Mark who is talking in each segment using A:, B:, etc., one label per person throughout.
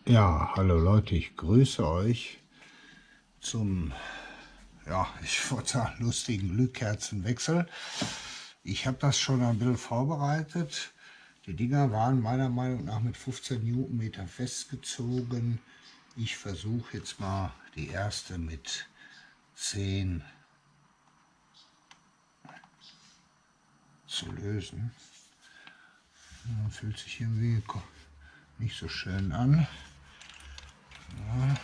A: Ja, hallo Leute, ich grüße euch zum, ich würde sagen, lustigen Glühkerzenwechsel. Ich habe das schon ein bisschen vorbereitet. Die Dinger waren meiner Meinung nach mit 15 Newtonmeter festgezogen. Ich versuche jetzt mal die erste mit 10 zu lösen. Fühlt sich irgendwie nicht so schön an. Ja,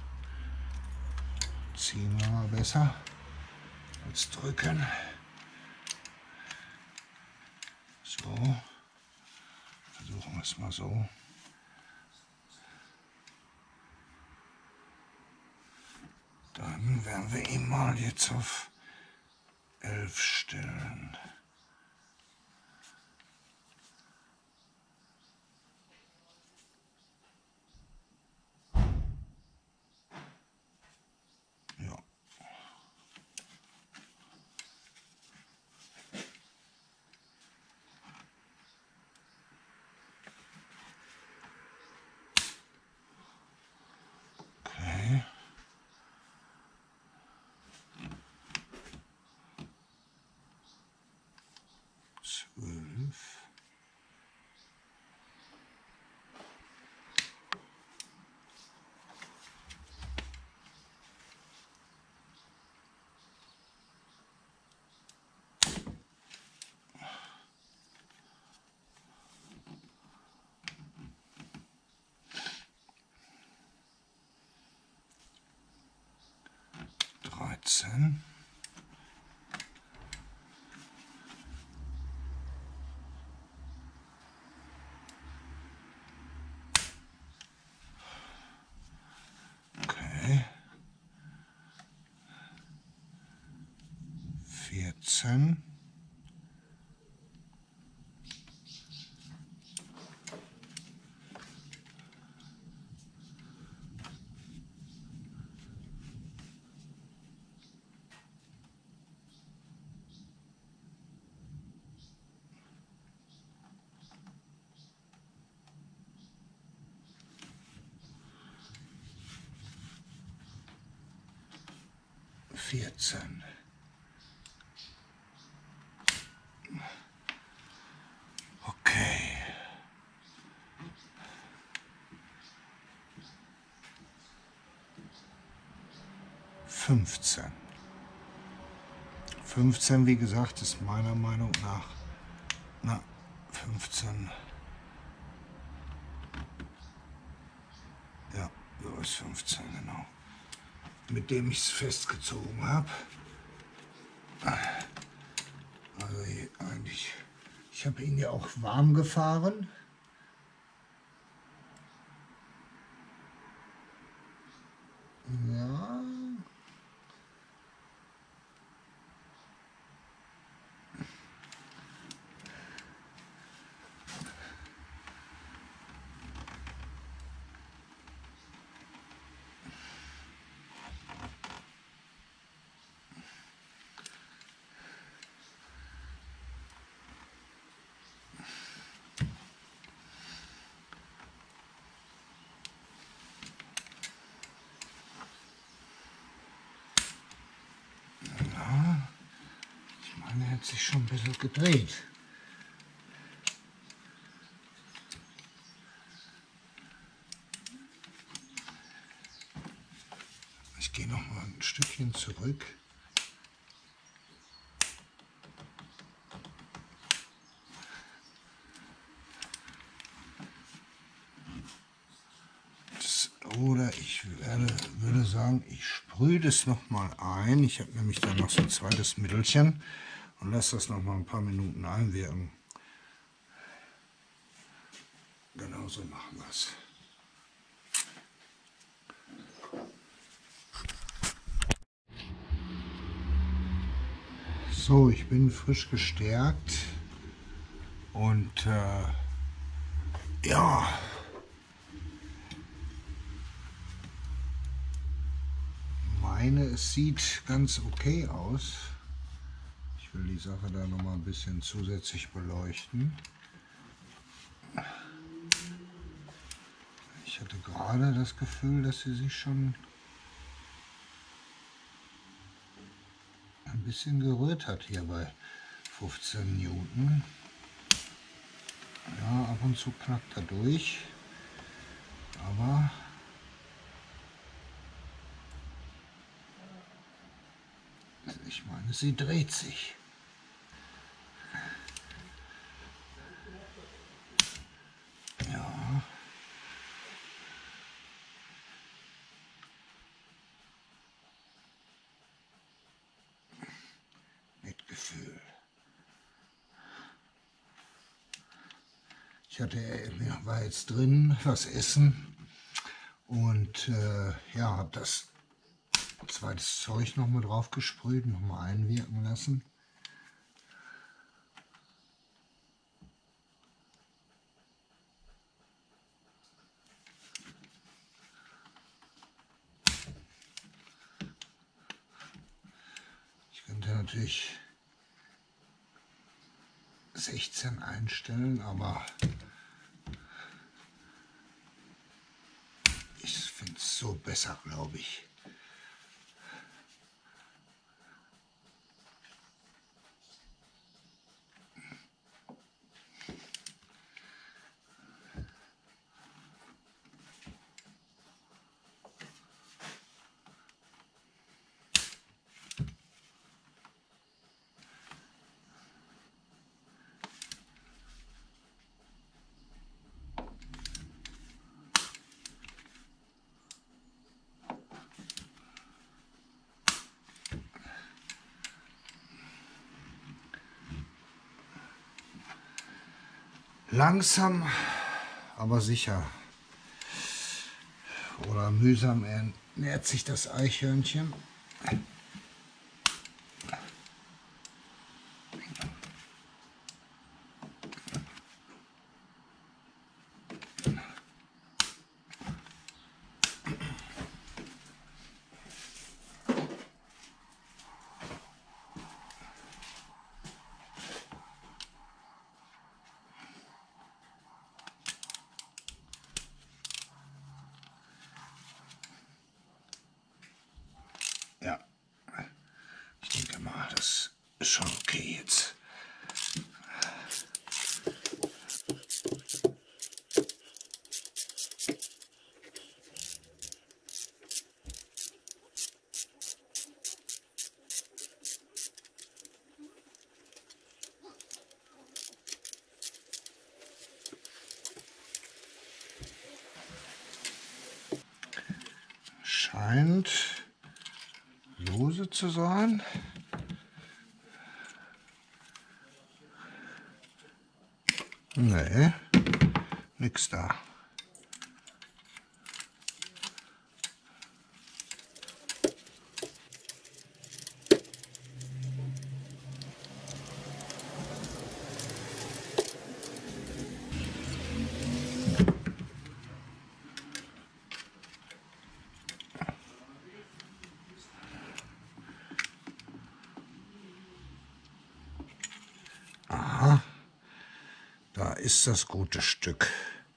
A: ziehen wir mal besser als drücken. So, versuchen wir es mal so. Dann werden wir ihn mal jetzt auf 11 stellen. Ja. Okay. Zwölf. Dreizehn. Okay. 14. 14. Okay. 15. 15, wie gesagt, ist meiner Meinung nach, 15. Ja, so ist 15, genau. Mit dem ich es festgezogen habe. Also eigentlich, ich habe ihn ja auch warm gefahren. Ja. Er hat sich schon ein bisschen gedreht. Ich gehe noch mal ein Stückchen zurück. Oder ich würde sagen, ich sprühe das noch mal ein. Ich habe nämlich dann noch so ein zweites Mittelchen und lasse das noch mal ein paar Minuten einwirken. Genau so machen wir es. So, ich bin frisch gestärkt und ja. Es sieht ganz okay aus. Ich will die Sache da noch mal ein bisschen zusätzlich beleuchten. Ich hatte gerade das Gefühl, dass sie sich schon ein bisschen gerührt hat hier bei 15 Newton. Ja, ab und zu knackt er durch, aber ich meine, sie dreht sich. Ja. Mitgefühl. Ich war jetzt drin, was essen und ja, habe das zweites Zeug noch mal drauf gesprüht, noch mal einwirken lassen. Ich könnte natürlich 16 einstellen, aber ich finde es so besser, glaube ich. Langsam, aber sicher. Oder mühsam ernährt sich das Eichhörnchen. Ja, ich denke mal, das ist schon okay jetzt. Scheint lose zu sein. Nee, nix da. Aha, da ist das gute Stück.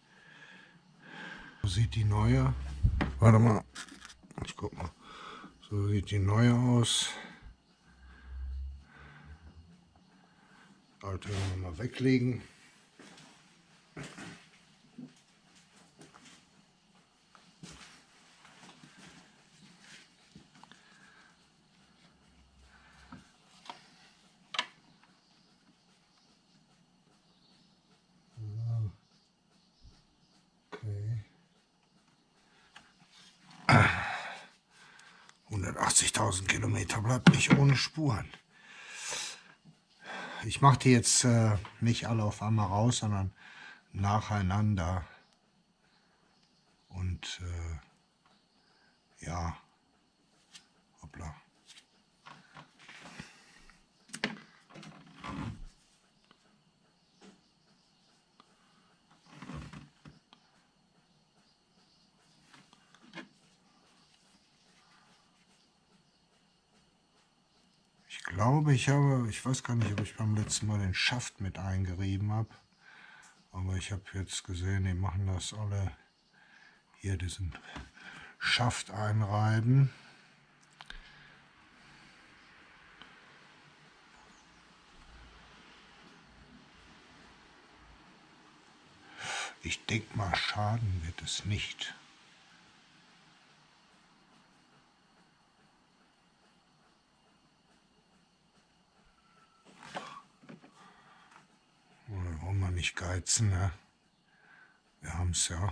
A: So sieht die neue. Warte mal, ich guck mal. So sieht die neue aus. Alte mal weglegen. Okay. 180.000 Kilometer bleibt nicht ohne Spuren. Ich mache die jetzt nicht alle auf einmal raus, sondern nacheinander. Und ja, hoppla. Ich glaube, ich weiß gar nicht, ob ich beim letzten Mal den Schaft mit eingerieben habe. Aber ich habe jetzt gesehen, die machen das alle hier diesen Schaft einreiben. Ich denke mal, schaden wird es nicht. Wollen wir nicht geizen, ne? Wir haben es ja.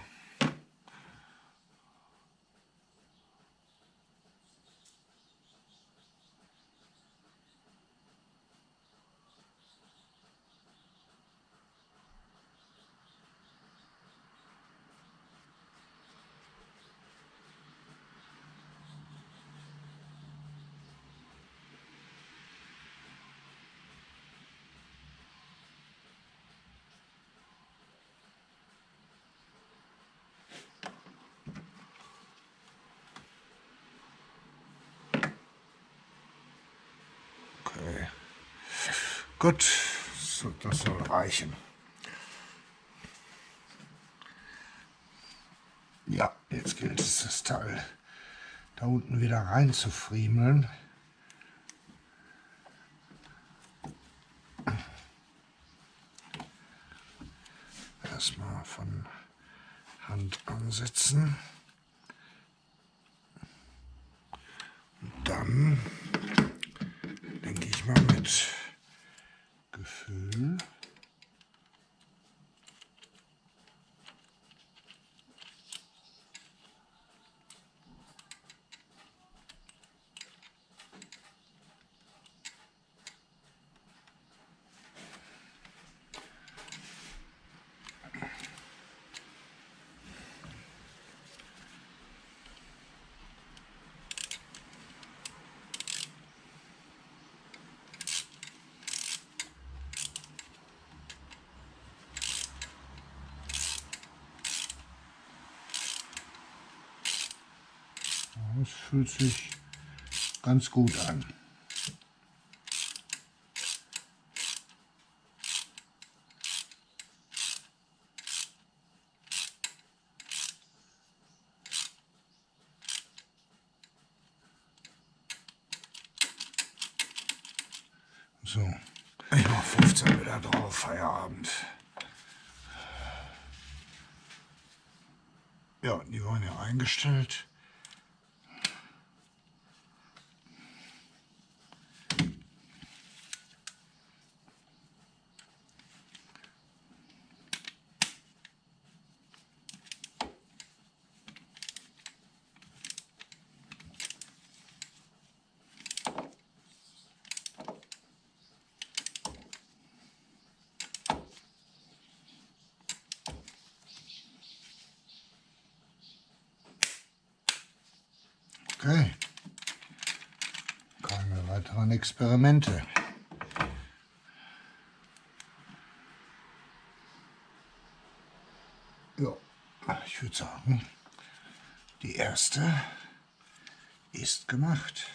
A: Okay. Gut, so, das soll reichen. Ja, jetzt gilt es, das Teil da unten wieder rein zu friemeln. Erstmal von Hand ansetzen. Und dann denke ich mal mit Gefühl. Das fühlt sich ganz gut an. So, ich mach 15 wieder drauf, Feierabend. Ja, die waren ja eingestellt. Okay, keine weiteren Experimente. Ja, ich würde sagen, die erste ist gemacht.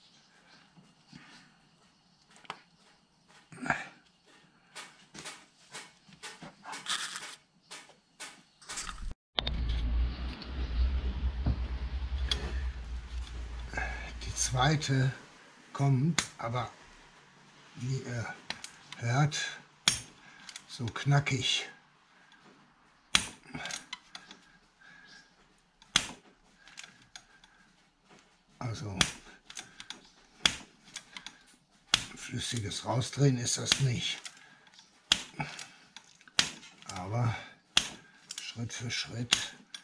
A: Die zweite kommt, aber wie ihr hört, so knackig. Also flüssiges Rausdrehen ist das nicht. Aber Schritt für Schritt.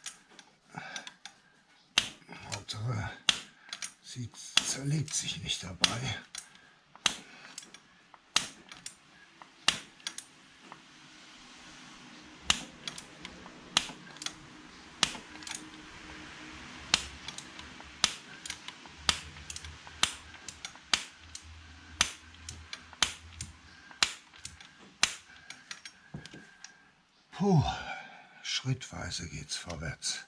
A: Hauptsache, sie zerlegt sich nicht dabei. Puh, schrittweise geht's vorwärts.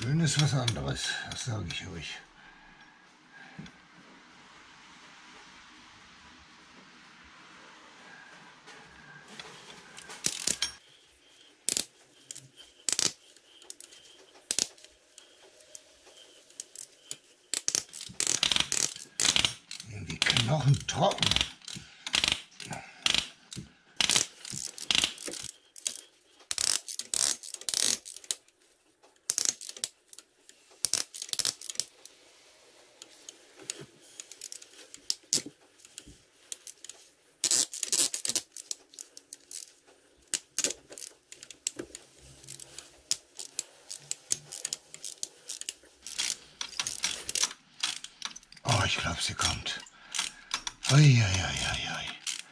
A: Schön ist was anderes, das sage ich euch. Die Knochen trocken. Oh, ich glaube, sie kommt. Ui, ui, ui, ui.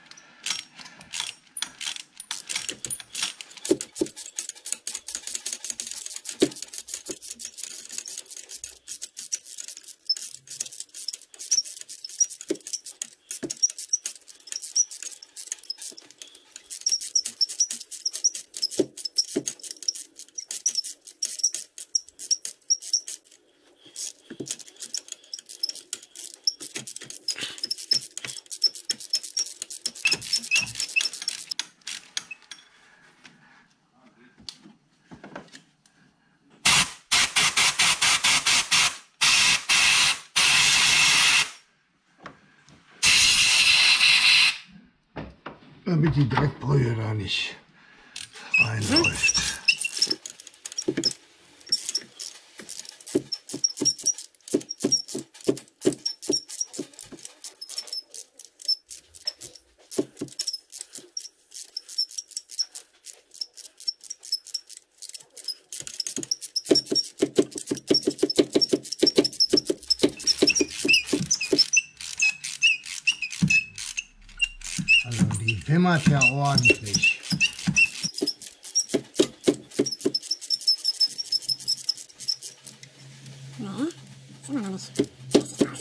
A: Damit die Dreckbrühe da nicht reinläuft. Also die wimmert ja ordentlich.
B: Nee, ist immer noch nicht. Das ist raus.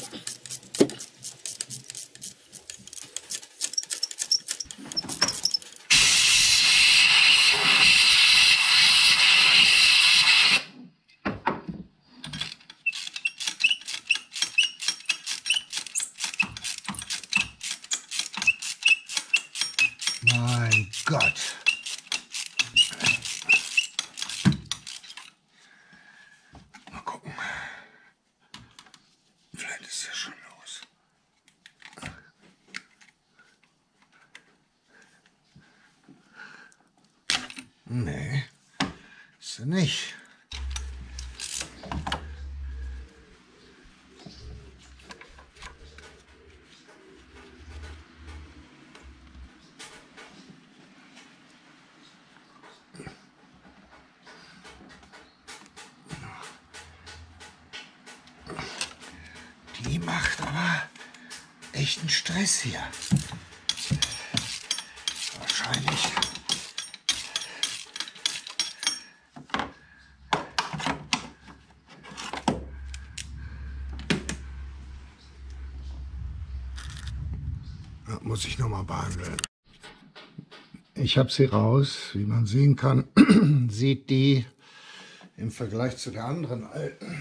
A: Mein Gott. Mal gucken. Vielleicht ist es schon los. Nee, ist sie nicht. Die macht aber echten Stress hier. Wahrscheinlich. Das muss ich nochmal behandeln. Ich habe sie raus. Wie man sehen kann, sieht die im Vergleich zu der anderen alten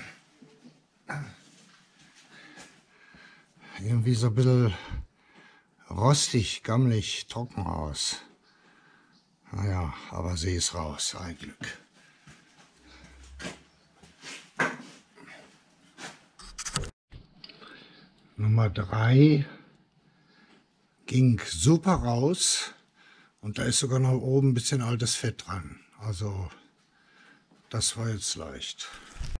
A: irgendwie so ein bisschen rostig, gammelig, trocken aus. Naja, aber sie ist raus, ein Glück. Nummer 3 ging super raus und da ist sogar noch oben ein bisschen altes Fett dran. Also das war jetzt leicht.